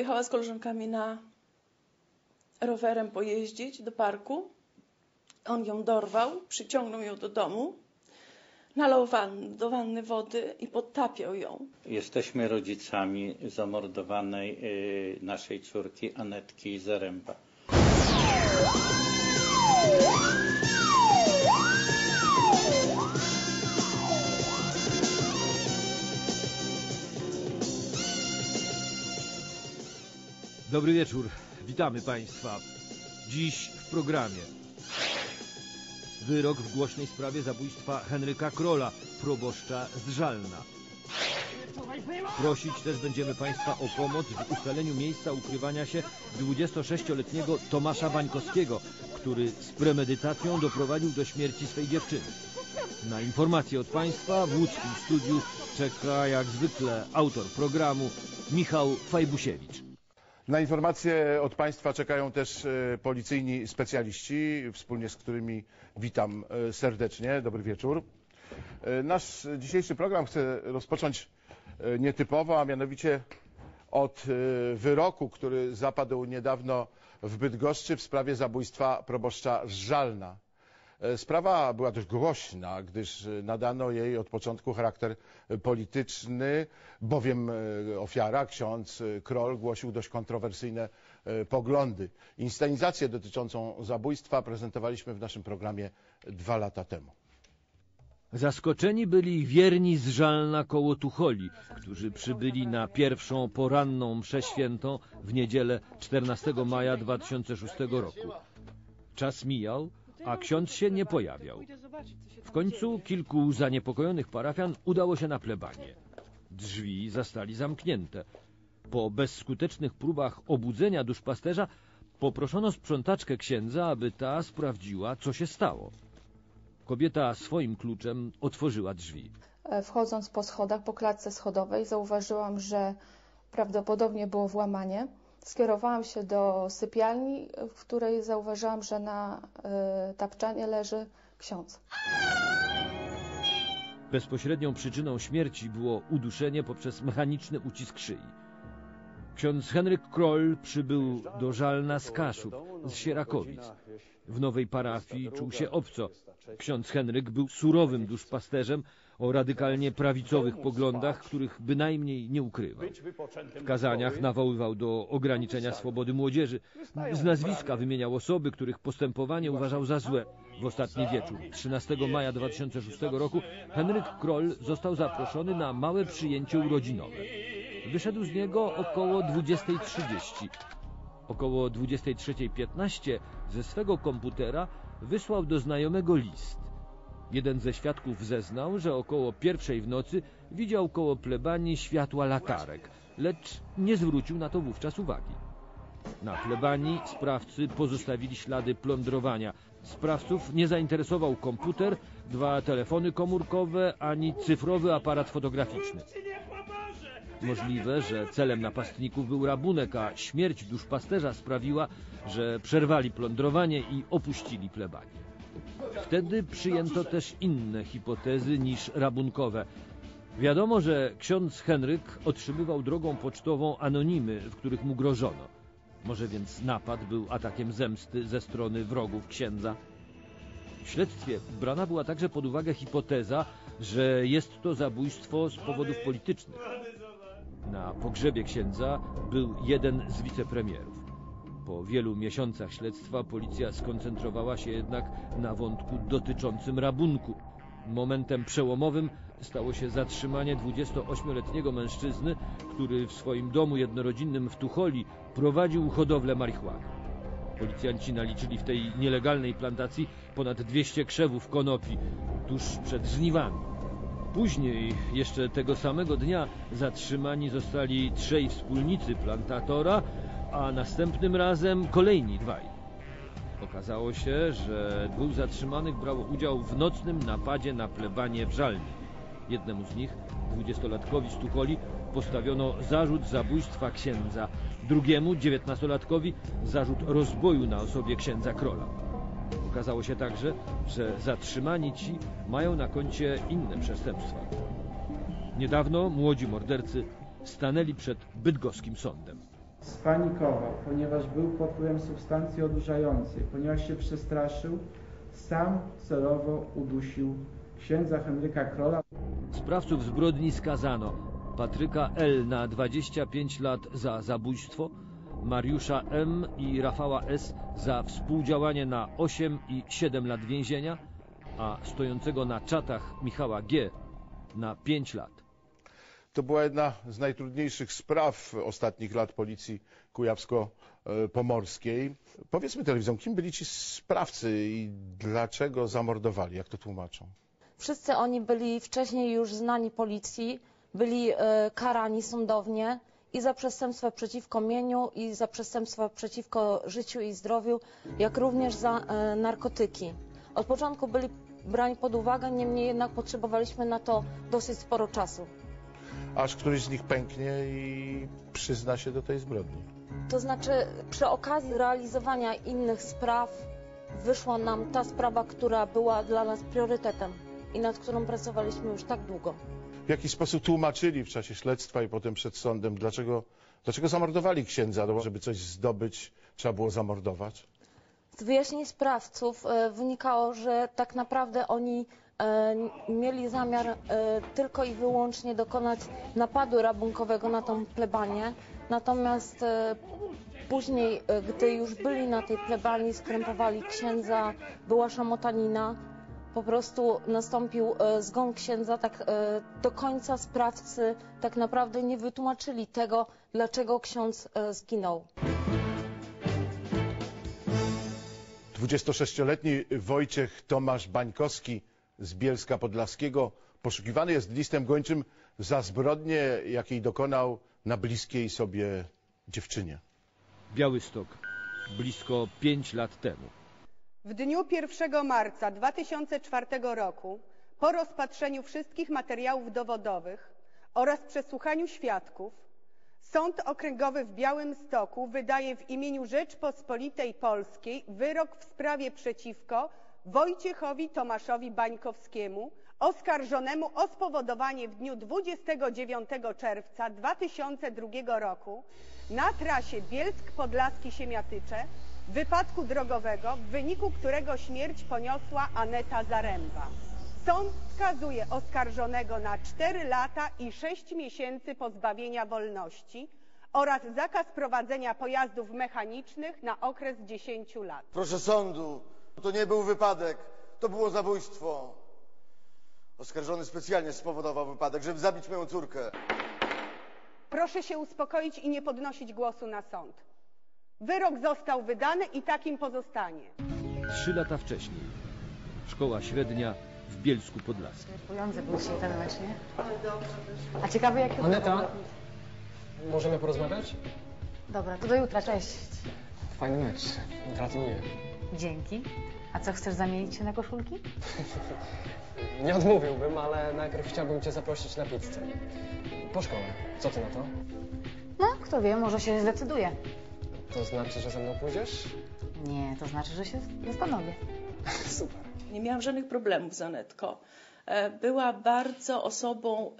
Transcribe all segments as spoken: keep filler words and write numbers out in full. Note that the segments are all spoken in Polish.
pojechała z koleżankami na rowerem pojeździć do parku. On ją dorwał, przyciągnął ją do domu, nalał wann, do wanny wody i podtapiał ją. Jesteśmy rodzicami zamordowanej y, naszej córki Anetki Zaręba. Dobry wieczór, witamy Państwa. Dziś w programie wyrok w głośnej sprawie zabójstwa Henryka Krola, proboszcza z Żalna. Prosić też będziemy Państwa o pomoc w ustaleniu miejsca ukrywania się dwudziestosześcioletniego Tomasza Wańkowskiego, który z premedytacją doprowadził do śmierci swej dziewczyny. Na informacje od Państwa w łódzkim studiu czeka jak zwykle autor programu Michał Fajbusiewicz. Na informacje od Państwa czekają też policyjni specjaliści, wspólnie z którymi witam serdecznie. Dobry wieczór. Nasz dzisiejszy program chcę rozpocząć nietypowo, a mianowicie od wyroku, który zapadł niedawno w Bydgoszczy w sprawie zabójstwa proboszcza z Żalna. Sprawa była dość głośna, gdyż nadano jej od początku charakter polityczny, bowiem ofiara, ksiądz Krol, głosił dość kontrowersyjne poglądy. Inscenizację dotyczącą zabójstwa prezentowaliśmy w naszym programie dwa lata temu. Zaskoczeni byli wierni z Żalna koło Tucholi, którzy przybyli na pierwszą poranną mszę świętą w niedzielę czternastego maja dwa tysiące szóstego roku. Czas mijał, a ksiądz się nie pojawiał. W końcu kilku zaniepokojonych parafian udało się na plebanię. Drzwi zastali zamknięte. Po bezskutecznych próbach obudzenia duszpasterza poproszono sprzątaczkę księdza, aby ta sprawdziła, co się stało. Kobieta swoim kluczem otworzyła drzwi. Wchodząc po schodach, po klatce schodowej, zauważyłam, że prawdopodobnie było włamanie. Skierowałam się do sypialni, w której zauważyłam, że na y, tapczanie leży ksiądz. Bezpośrednią przyczyną śmierci było uduszenie poprzez mechaniczny ucisk szyi. Ksiądz Henryk Krol przybył do Żalna z Kaszub, z Sierakowic. W nowej parafii czuł się obco. Ksiądz Henryk był surowym duszpasterzem o radykalnie prawicowych poglądach, których bynajmniej nie ukrywał. W kazaniach nawoływał do ograniczenia swobody młodzieży. Z nazwiska wymieniał osoby, których postępowanie uważał za złe. W ostatni wieczór, trzynastego maja dwa tysiące szóstego roku, Henryk Krol został zaproszony na małe przyjęcie urodzinowe. Wyszedł z niego około dwudziestej trzydzieści. Około dwudziestej trzeciej piętnaście ze swego komputera wysłał do znajomego list. Jeden ze świadków zeznał, że około pierwszej w nocy widział koło plebanii światła latarek, lecz nie zwrócił na to wówczas uwagi. Na plebanii sprawcy pozostawili ślady plądrowania. Sprawców nie zainteresował komputer, dwa telefony komórkowe ani cyfrowy aparat fotograficzny. Możliwe, że celem napastników był rabunek, a śmierć duszpasterza sprawiła, że przerwali plądrowanie i opuścili plebanię. Wtedy przyjęto też inne hipotezy niż rabunkowe. Wiadomo, że ksiądz Henryk otrzymywał drogą pocztową anonimy, w których mu grożono. Może więc napad był atakiem zemsty ze strony wrogów księdza? W śledztwie brana była także pod uwagę hipoteza, że jest to zabójstwo z powodów politycznych. Na pogrzebie księdza był jeden z wicepremierów. Po wielu miesiącach śledztwa policja skoncentrowała się jednak na wątku dotyczącym rabunku. Momentem przełomowym stało się zatrzymanie dwudziestoośmioletniego mężczyzny, który w swoim domu jednorodzinnym w Tucholi prowadził hodowlę marihuany. Policjanci naliczyli w tej nielegalnej plantacji ponad dwieście krzewów konopi tuż przed żniwami. Później, jeszcze tego samego dnia, zatrzymani zostali trzej wspólnicy plantatora, a następnym razem kolejni dwaj. Okazało się, że dwóch zatrzymanych brało udział w nocnym napadzie na plebanię w Żalnie. Jednemu z nich, dwudziestolatkowi z Tucholi, postawiono zarzut zabójstwa księdza, drugiemu, dziewiętnastolatkowi, zarzut rozboju na osobie księdza Krola. Okazało się także, że zatrzymani ci mają na koncie inne przestępstwa. Niedawno młodzi mordercy stanęli przed bydgoskim sądem. Spanikował, ponieważ był pod wpływem substancji odurzającej. Ponieważ się przestraszył, sam celowo udusił księdza Henryka Krola. Sprawców zbrodni skazano: Patryka L. na dwadzieścia pięć lat za zabójstwo, Mariusza M. i Rafała S. za współdziałanie na osiem i siedem lat więzienia, a stojącego na czatach Michała G. na pięć lat. To była jedna z najtrudniejszych spraw ostatnich lat Policji Kujawsko-Pomorskiej. Powiedzmy telewidzom, kim byli ci sprawcy i dlaczego zamordowali? Jak to tłumaczą? Wszyscy oni byli wcześniej już znani policji, byli e, karani sądownie i za przestępstwa przeciwko mieniu, i za przestępstwa przeciwko życiu i zdrowiu, jak również za e, narkotyki. Od początku byli brani pod uwagę, niemniej jednak potrzebowaliśmy na to dosyć sporo czasu. Aż któryś z nich pęknie i przyzna się do tej zbrodni. To znaczy, przy okazji realizowania innych spraw wyszła nam ta sprawa, która była dla nas priorytetem i nad którą pracowaliśmy już tak długo. W jaki sposób tłumaczyli w czasie śledztwa i potem przed sądem, dlaczego, dlaczego zamordowali księdza? No, żeby coś zdobyć, trzeba było zamordować? Z wyjaśnień sprawców e, wynikało, że tak naprawdę oni e, mieli zamiar e, tylko i wyłącznie dokonać napadu rabunkowego na tą plebanię. Natomiast e, później, e, gdy już byli na tej plebanii, skrępowali księdza, była szamotanina. Po prostu nastąpił e, zgon księdza, tak e, do końca sprawcy tak naprawdę nie wytłumaczyli tego, dlaczego ksiądz e, zginął. dwudziestosześcioletni Wojciech Tomasz Bańkowski z Bielska Podlaskiego poszukiwany jest listem gończym za zbrodnię, jakiej dokonał na bliskiej sobie dziewczynie. Białystok, blisko pięć lat temu. W dniu pierwszego marca dwa tysiące czwartego roku, po rozpatrzeniu wszystkich materiałów dowodowych oraz przesłuchaniu świadków, Sąd Okręgowy w Białymstoku wydaje w imieniu Rzeczpospolitej Polskiej wyrok w sprawie przeciwko Wojciechowi Tomaszowi Bańkowskiemu, oskarżonemu o spowodowanie w dniu dwudziestego dziewiątego czerwca dwa tysiące drugiego roku na trasie Bielsk Podlaski-Siemiatycze wypadku drogowego, w wyniku którego śmierć poniosła Aneta Zaręba. Sąd skazuje oskarżonego na cztery lata i sześć miesięcy pozbawienia wolności oraz zakaz prowadzenia pojazdów mechanicznych na okres dziesięciu lat. Proszę sądu, to nie był wypadek, to było zabójstwo. Oskarżony specjalnie spowodował wypadek, żeby zabić moją córkę. Proszę się uspokoić i nie podnosić głosu na sąd. Wyrok został wydany i takim pozostanie. Trzy lata wcześniej. Szkoła średnia w Bielsku Podlaskim. Pojący był dzisiaj ten mecz, nie? A ciekawy jaki... Aneta, możemy porozmawiać? Dobra, to do jutra, cześć. Fajny mecz, gratuluję. Dzięki. A co, chcesz zamienić się na koszulki? Nie odmówiłbym, ale najpierw chciałbym cię zaprosić na pizzę. Po szkole. Co ty na to? No, kto wie, może się zdecyduje. To znaczy, że ze mną pójdziesz? Nie, to znaczy, że się zastanowię. Super. Nie miałam żadnych problemów z Anetką. Była bardzo osobą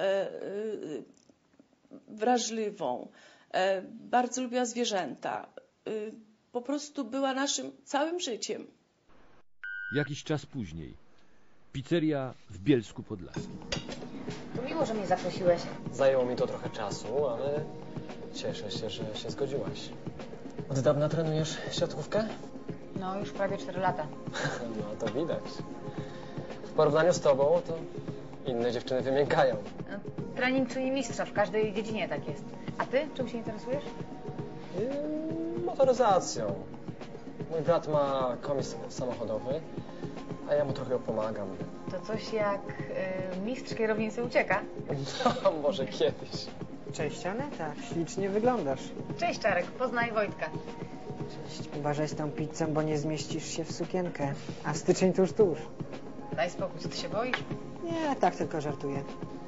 wrażliwą, bardzo lubiła zwierzęta. Po prostu była naszym całym życiem. Jakiś czas później. Pizzeria w Bielsku Podlaskim. To miło, że mnie zaprosiłeś. Zajęło mi to trochę czasu, ale cieszę się, że się zgodziłaś. Od dawna trenujesz siatkówkę? No, już prawie cztery lata. No, to widać. W porównaniu z tobą, to inne dziewczyny wymiękają. No, trening czyni mistrza, w każdej dziedzinie tak jest. A ty czym się interesujesz? Yy, motoryzacją. Mój brat ma komis samochodowy, a ja mu trochę pomagam. To coś jak y, mistrz kierownicy ucieka. No, może kiedyś. Cześć Aneta, ślicznie wyglądasz. Cześć Czarek, poznaj Wojtka. Cześć, uważaj z tą pizzą, bo nie zmieścisz się w sukienkę. A styczeń tuż, tuż. Daj spokój, co ty się boisz? Nie, tak tylko żartuję.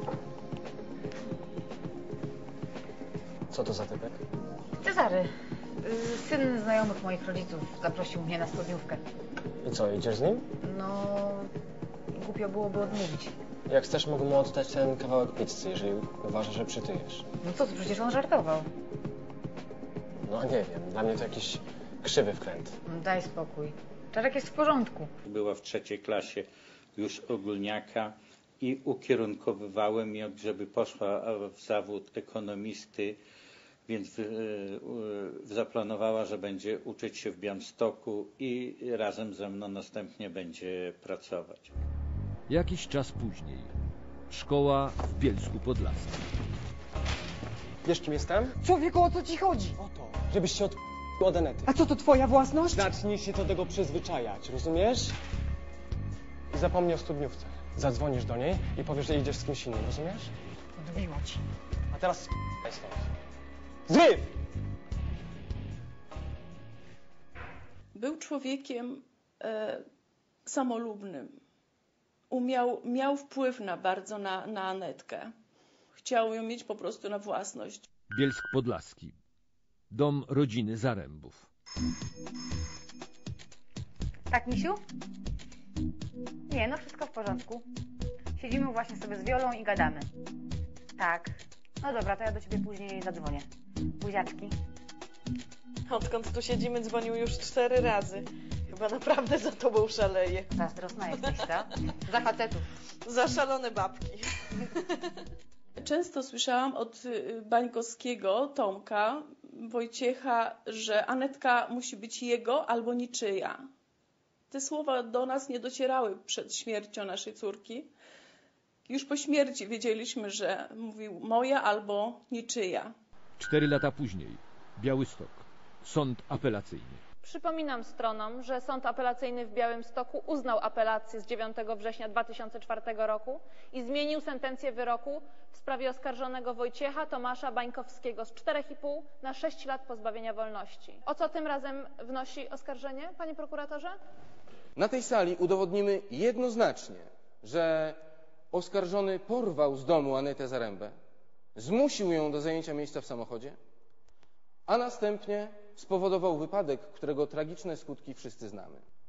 Co to za typek? Cezary, y, syn znajomych moich rodziców, zaprosił mnie na studniówkę. I co, idziesz z nim? No, głupio byłoby odmówić. Jak chcesz, mogę mu oddać ten kawałek pizzy, jeżeli uważasz, że przytyjesz. No co ty, przecież on żartował. No nie wiem, dla mnie to jakiś krzywy wkręt. No, daj spokój. Czarek jest w porządku. Była w trzeciej klasie już ogólniaka i ukierunkowywałem ją, żeby poszła w zawód ekonomisty, więc zaplanowała, że będzie uczyć się w Białymstoku i razem ze mną następnie będzie pracować. Jakiś czas później. Szkoła w Bielsku Podlaskim. Wiesz, kim jestem? Człowieku, o co ci chodzi? O to, żebyś się od... od Anety. A co, to twoja własność? Zacznij się do tego przyzwyczajać, rozumiesz? I zapomnij o studniówce. Zadzwonisz do niej i powiesz, że idziesz z kimś innym, rozumiesz? Odbiło ci. A teraz s***aj stąd. Zryw! Był człowiekiem e, samolubnym. Umiał, miał wpływ na bardzo na, na Anetkę. Chciał ją mieć po prostu na własność. Bielsk Podlaski. Dom rodziny Zarębów. Tak, misiu? Nie, no wszystko w porządku. Siedzimy właśnie sobie z Wiolą i gadamy. Tak. No dobra, to ja do ciebie później zadzwonię. Buziaczki. Odkąd tu siedzimy, dzwonił już cztery razy. Chyba naprawdę za tobą szaleje. Zazdrosna jesteś, co? Za facetów. Za szalone babki. Często słyszałam od Bańkowskiego, Tomka, Wojciecha, że Anetka musi być jego albo niczyja. Te słowa do nas nie docierały przed śmiercią naszej córki. Już po śmierci wiedzieliśmy, że mówił moja albo niczyja. Cztery lata później. Białystok. Sąd apelacyjny. Przypominam stronom, że Sąd Apelacyjny w Białymstoku uznał apelację z dziewiątego września dwa tysiące czwartego roku i zmienił sentencję wyroku w sprawie oskarżonego Wojciecha Tomasza Bańkowskiego z czterech i pół na sześć lat pozbawienia wolności. O co tym razem wnosi oskarżenie, panie prokuratorze? Na tej sali udowodnimy jednoznacznie, że oskarżony porwał z domu Anetę Zarębę, zmusił ją do zajęcia miejsca w samochodzie, a następnie spowodował wypadek, którego tragiczne skutki wszyscy znamy.